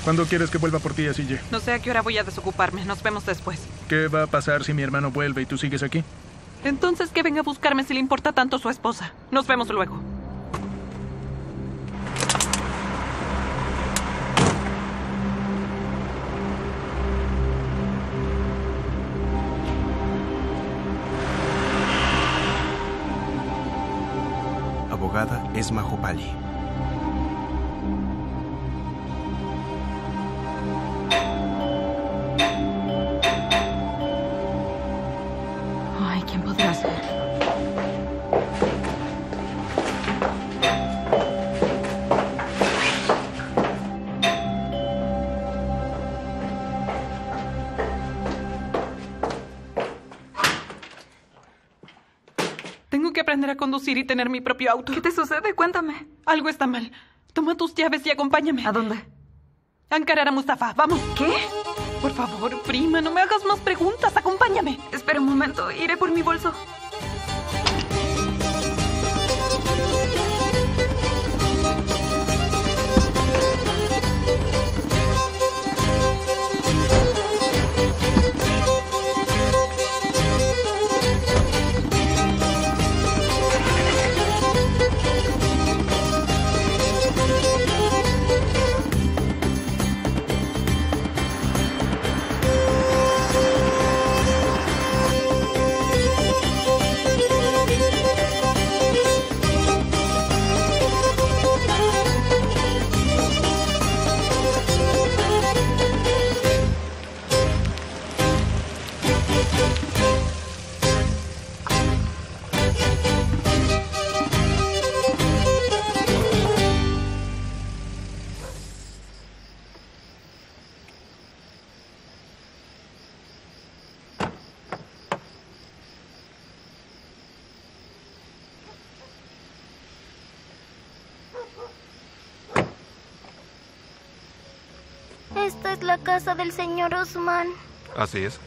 ¿Cuándo quieres que vuelva por ti, Asille? No sé a qué hora voy a desocuparme. Nos vemos después. ¿Qué va a pasar si mi hermano vuelve y tú sigues aquí? Entonces que venga a buscarme si le importa tanto su esposa. Nos vemos luego. Abogada Esma Jopali. Ay, ¿quién podrá ser? Tengo que aprender a conducir y tener mi propio auto. ¿Qué te sucede? Cuéntame. Algo está mal. Toma tus llaves y acompáñame. ¿A dónde? Ankara Mustafa, vamos. ¿Qué? Por favor, prima, no me hagas más preguntas. Acompáñame. Espera un momento. Iré por mi bolso. Esta es la casa del señor Osman. Así es.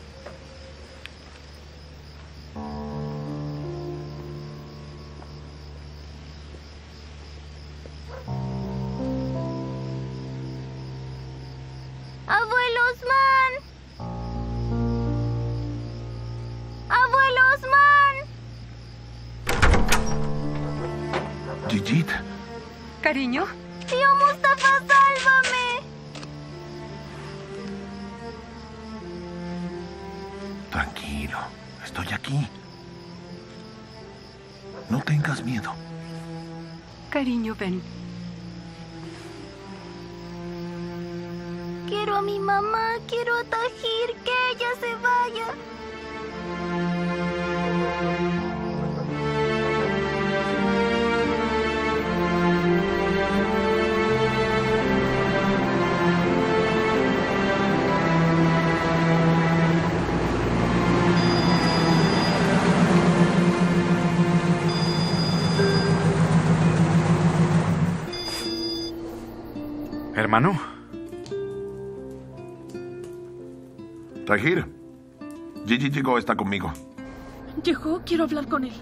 ¡Abuelo Osman! ¡Abuelo Osman! Gigit. Cariño. ¡Tío Mustafa, sálvame! Tranquilo, estoy aquí. No tengas miedo. Cariño, ven. Quiero a mi mamá, quiero a Tahir, que ella se vaya. Hermano. Tahir. Gigi llegó, está conmigo. Llegó, quiero hablar con él.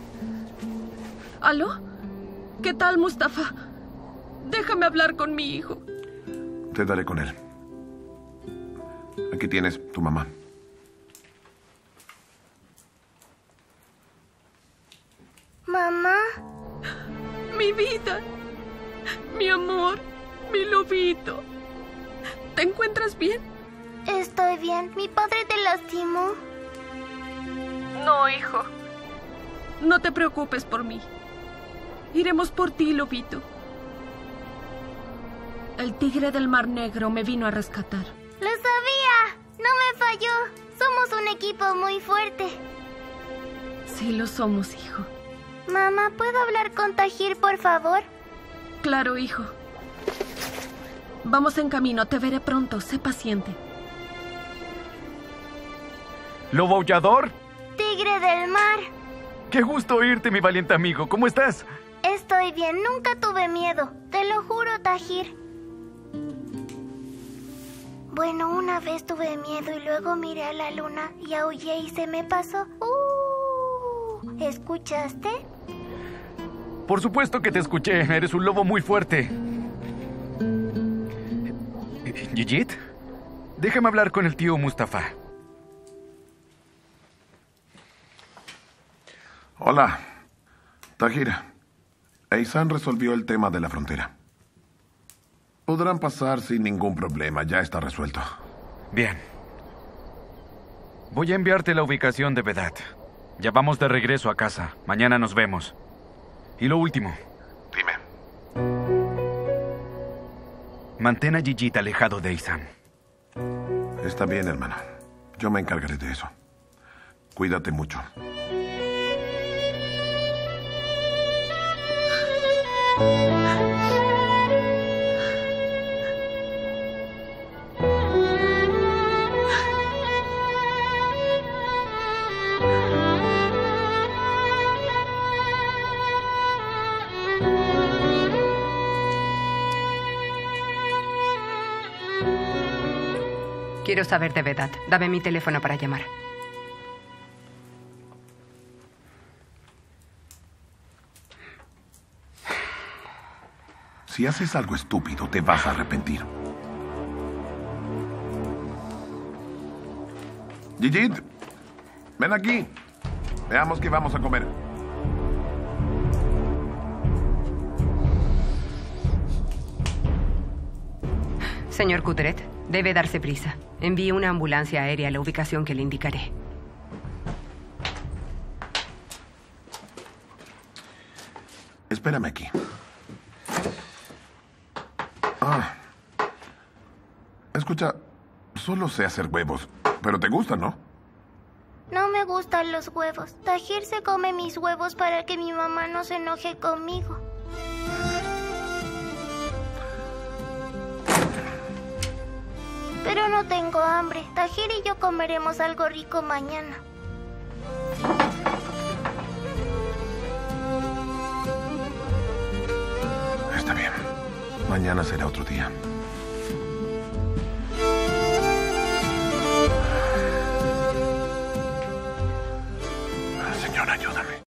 ¿Aló? ¿Qué tal, Mustafa? Déjame hablar con mi hijo. Te daré con él. Aquí tienes tu mamá. ¿Mamá? Mi vida. Mi amor. Mi lobito. ¿Te encuentras bien? Estoy bien. ¿Mi padre te lastimó? No, hijo. No te preocupes por mí. Iremos por ti, lobito. El tigre del Mar Negro me vino a rescatar. ¡Lo sabía! ¡No me falló! Somos un equipo muy fuerte. Sí, lo somos, hijo. Mamá, ¿puedo hablar con Tahir, por favor? Claro, hijo. Vamos en camino, te veré pronto, sé paciente. ¿Lobo aullador? Tigre del mar. Qué gusto oírte, mi valiente amigo. ¿Cómo estás? Estoy bien, nunca tuve miedo. Te lo juro, Tahir. Bueno, una vez tuve miedo y luego miré a la luna y aullé y se me pasó. ¿Escuchaste? Por supuesto que te escuché. Eres un lobo muy fuerte. Yiyit, déjame hablar con el tío Mustafa. Hola. Tahir. Eysan resolvió el tema de la frontera. Podrán pasar sin ningún problema. Ya está resuelto. Bien. Voy a enviarte la ubicación de Vedat. Ya vamos de regreso a casa. Mañana nos vemos. Y lo último. Dime. Mantén a Yiyit alejado de Eysan. Está bien, hermano. Yo me encargaré de eso. Cuídate mucho. Quiero saber de Vedat. Dame mi teléfono para llamar. Si haces algo estúpido, te vas a arrepentir. Yiyit, ven aquí. Veamos qué vamos a comer. Señor Kudret, debe darse prisa. Envíe una ambulancia aérea a la ubicación que le indicaré. Espérame aquí. Escucha, solo sé hacer huevos, pero te gustan, ¿no? No me gustan los huevos. Tahir se come mis huevos para que mi mamá no se enoje conmigo. Pero no tengo hambre. Tahir y yo comeremos algo rico mañana. Está bien. Mañana será otro día. Señor, ayúdame.